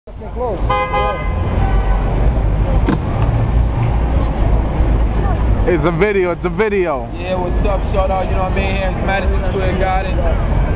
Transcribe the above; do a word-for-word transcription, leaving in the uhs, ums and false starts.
It's a video, it's a video. Yeah, what's up, shout out, you know what I mean? Here's Madison Square Garden.